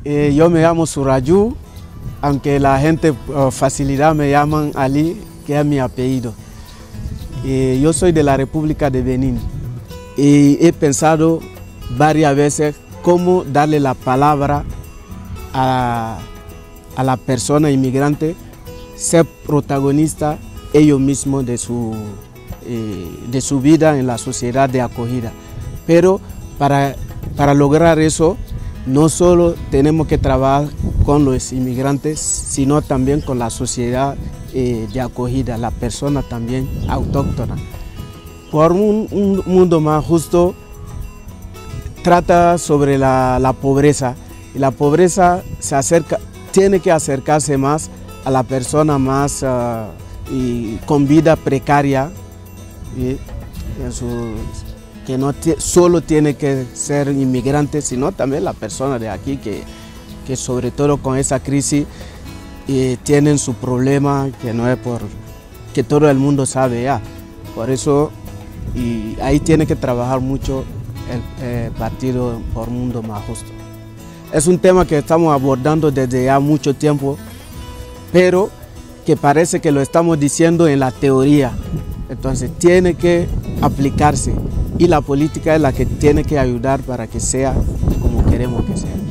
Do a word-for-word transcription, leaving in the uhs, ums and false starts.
Eh, yo me llamo Surayú, aunque la gente uh, facilidad me llaman Ali, que es mi apellido. Eh, yo soy de la República de Benín y he pensado varias veces cómo darle la palabra a, a la persona inmigrante, ser protagonista ellos mismos de su, eh, de su vida en la sociedad de acogida. Pero para, para lograr eso, no solo tenemos que trabajar con los inmigrantes, sino también con la sociedad eh, de acogida, la persona también autóctona. Por un, un mundo más justo, trata sobre la, la pobreza, y la pobreza se acerca, tiene que acercarse más a la persona más uh, y con vida precaria, y en su, que no solo tiene que ser inmigrante, sino también la persona de aquí que, que sobre todo con esa crisis eh, tienen su problema, que no es por que todo el mundo sabe ya. Por eso y ahí tiene que trabajar mucho el eh, Partido por un Mundo Más Justo. Es un tema que estamos abordando desde ya mucho tiempo, pero que parece que lo estamos diciendo en la teoría. Entonces tiene que aplicarse y la política es la que tiene que ayudar para que sea como queremos que sea.